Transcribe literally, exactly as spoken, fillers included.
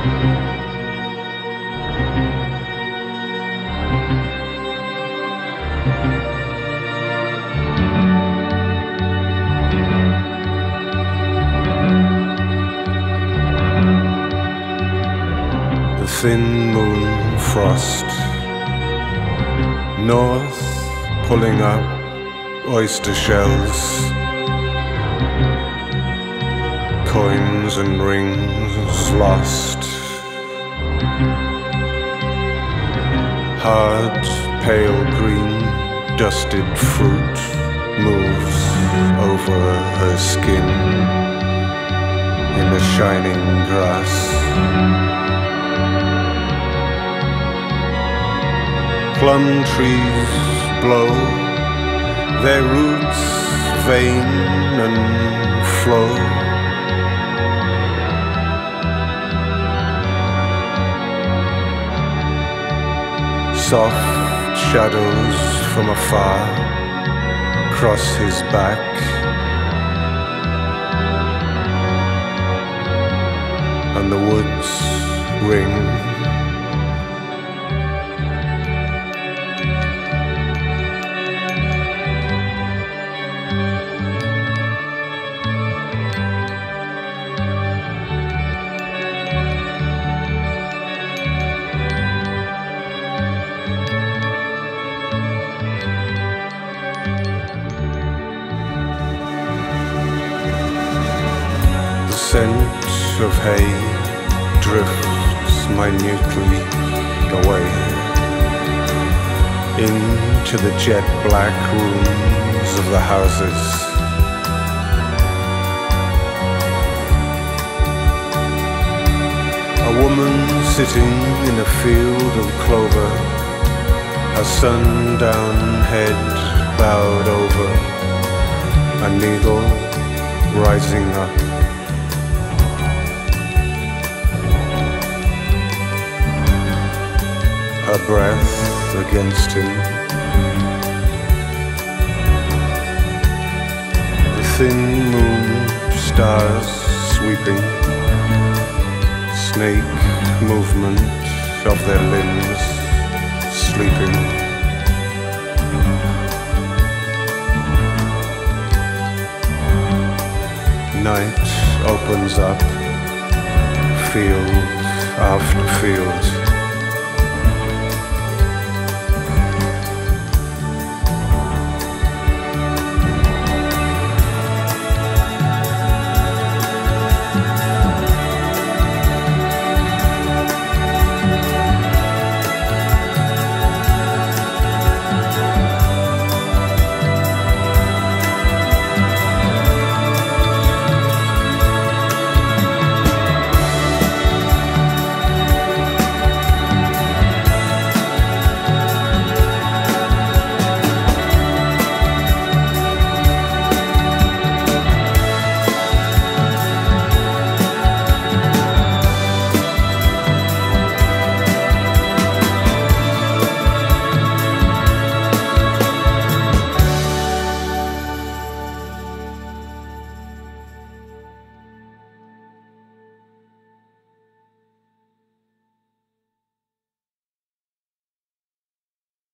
The thin moon frost, north pulling up oyster shells, coins and rings lost. Hard, pale green, dusted fruit moves over her skin in the shining grass. Plum trees blow, their roots vein and flow. Soft shadows from afar cross his back. And the woods ring. The scent of hay drifts minutely away into the jet black rooms of the houses. A woman sitting in a field of clover, her sundown head bowed over, a needle rising up. Her breath against him. The thin moon stars sweeping, snake movement of their limbs sleeping. Night opens up, field after field.